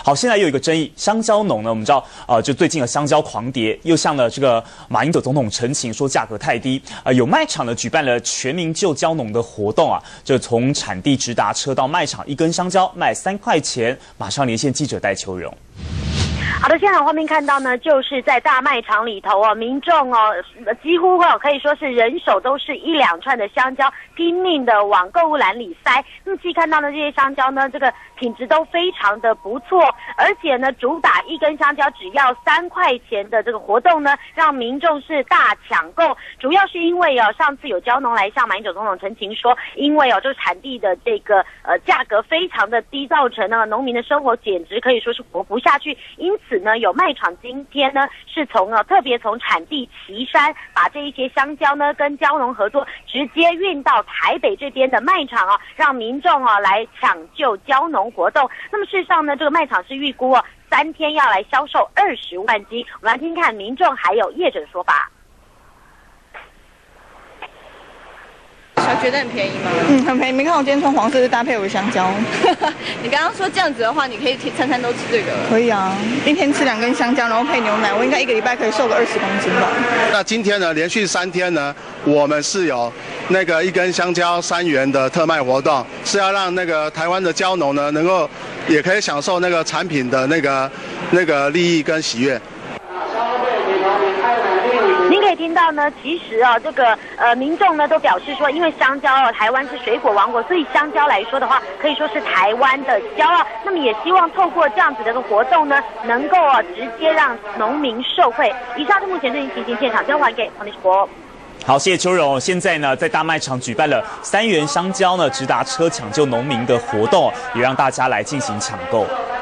好，现在又有一个争议，香蕉农呢，我们知道，就最近的香蕉狂跌，又向了这个马英九总统陈情，说价格太低。有卖场呢举办了全民救蕉农的活动啊，就从产地直达车到卖场，一根香蕉卖3块钱。马上连线记者戴秋荣。 好的，现场画面看到呢，就是在大卖场里头哦，民众哦，几乎可以说是人手都是1、2串的香蕉，拼命的往购物篮里塞。那么细看到呢，这些香蕉呢，这个品质都非常的不错，而且呢，主打一根香蕉只要3块钱的这个活动呢，让民众是大抢购。主要是因为上次有蕉农来向马英九总统陈情说，因为这个产地的这个价格非常的低，造成呢农民的生活简直可以说是活不下去。因此呢，有卖场今天呢是特别从产地旗山把这一些香蕉呢跟蕉农合作，直接运到台北这边的卖场让民众来抢救蕉农活动。那么事实上呢，这个卖场是预估3天要来销售20万斤。我们来听听看民众还有业者的说法。 觉得很便宜吗？ 很便宜。你看我今天穿黄色是搭配我的香蕉。 你刚刚说这样子的话，你可以餐餐都吃这个？ 可以啊，一天吃2根香蕉，然后配牛奶，我应该1个礼拜可以瘦个20公斤吧。 那今天呢，连续3天呢，我们是有那个1根香蕉3元的特卖活动，是要让那个台湾的蕉农呢，能够也可以享受那个产品的那个利益跟喜悦。 您可以听到呢，其实这个民众呢都表示说，因为香蕉台湾是水果王国，所以香蕉来说的话，可以说是台湾的骄傲。那么也希望透过这样子的一个活动呢，能够直接让农民受惠。以上是目前最新情形，现场交还给黄立国。 好，谢谢秋荣。现在呢，在大卖场举办了3元香蕉呢直达车抢救农民的活动，也让大家来进行抢购。